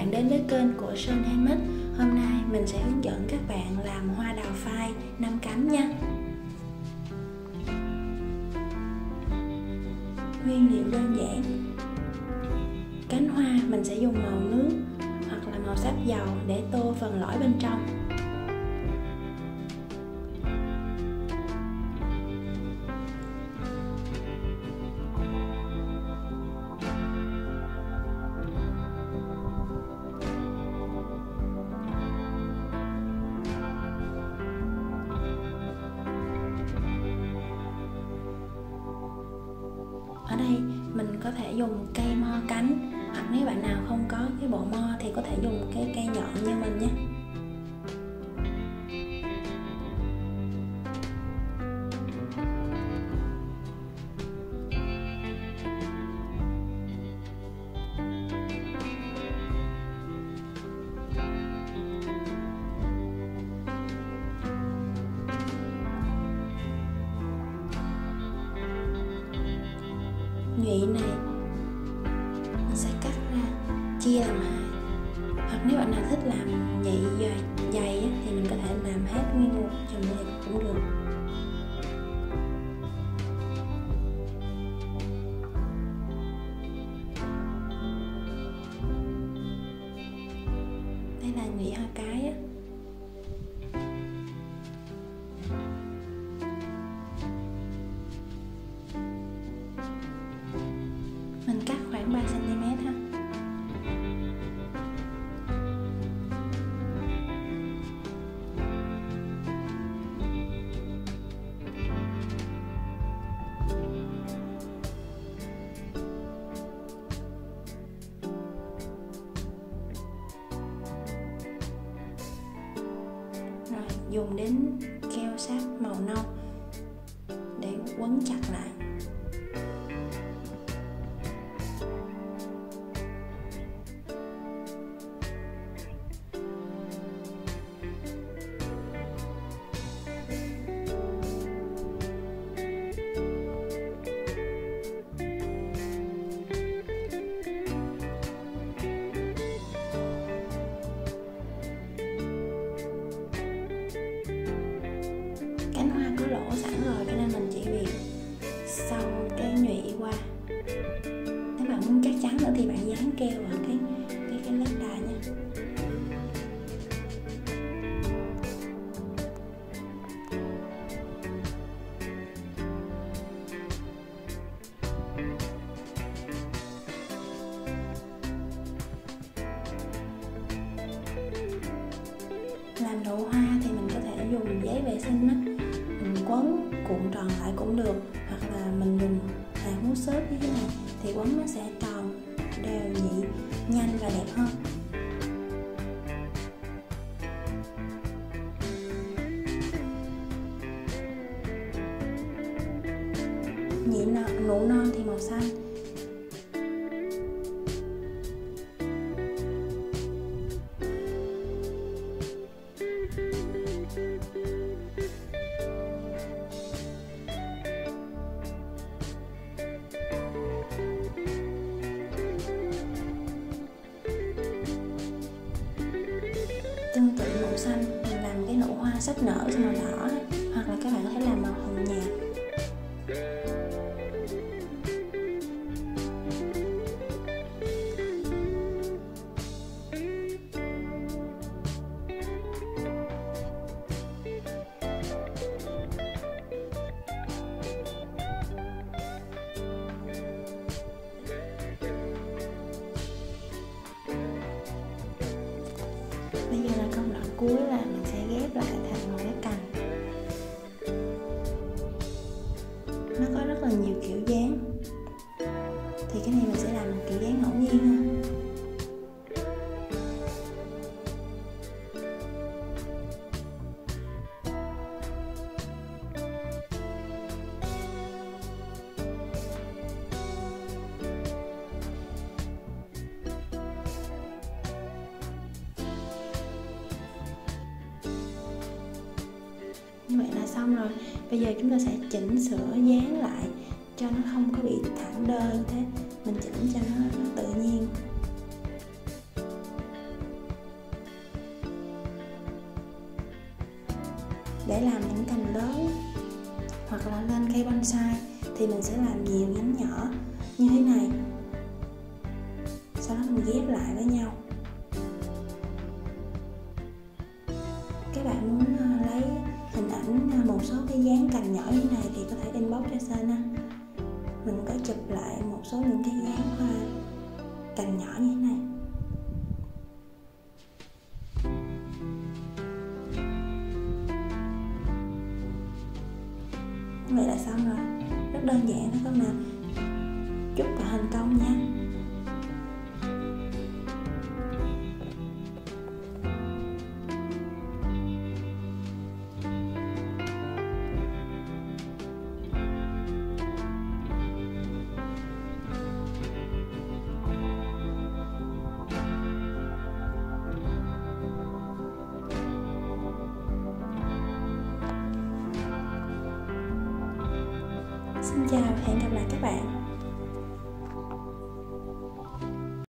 bạn đến với kênh của Sơn Handmade. Hôm nay mình sẽ hướng dẫn các bạn làm hoa đào phai 5 cánh nha. Nguyên liệu đơn giản. Cánh hoa mình sẽ dùng màu nước hoặc là màu sáp dầu để tô phần lõi bên trong. Ở đây mình có thể dùng cây mo cánh, hoặc nếu bạn nào không có cái bộ mo thì có thể dùng cái cây nhọn như mình nhé. Nhụy này mình sẽ cắt ra chia làm hai, hoặc nếu bạn nào thích làm nhụy dày thì mình có thể làm hết nguyên một chùm này cũng được. Đây là nhụy hoa cái á. Mình cắt khoảng 3 cm ha. Rồi dùng đến keo sáp màu nâu để quấn chặt lại. Cánh hoa có lỗ sẵn rồi cho nên mình chỉ việc xông cái nhụy qua. Nếu bạn muốn chắc chắn nữa thì bạn dán keo vào cái lớp đà nha. Làm nụ hoa thì mình có thể dùng giấy vệ sinh á, mình quấn cuộn tròn lại cũng được, hoặc là mình dùng hạt mousse xốp như thế này thì quấn nó sẽ tròn, đều nhị, nhanh và đẹp hơn. Nụ non thì màu xanh. Tương tự màu xanh mình làm cái nụ hoa sắp nở màu đỏ, hoặc là các bạn có thể làm màu hồng nhạt. Bây giờ là công đoạn cuối là mình sẽ ghép lại thành một cái cành. Nó có rất là nhiều kiểu dáng, thì cái này mình sẽ làm một kiểu dáng ngẫu nhiên ha. Như vậy là xong rồi. Bây giờ chúng ta sẽ chỉnh sửa dáng lại cho nó không có bị thẳng đơ như thế. Mình chỉnh cho nó tự nhiên. để làm những cành lớn, hoặc là lên cây bonsai thì mình sẽ làm nhiều nhánh nhỏ như thế này, sau đó mình ghép lại với nhau. Các bạn muốn lấy hình ảnh một số cái dáng cành nhỏ như thế này thì có thể inbox cho Sơn ha. Mình có chụp lại một số những cái dáng hoa cành nhỏ như thế này. Vậy là xong rồi, rất đơn giản thôi các bạn. Chúc bạn thành công nha. Xin chào và hẹn gặp lại các bạn.